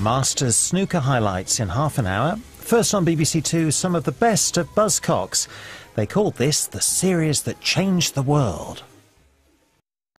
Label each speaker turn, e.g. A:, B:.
A: Masters snooker highlights in half an hour. First on BBC Two, some of the best of Buzzcocks. They called this the series that changed the world.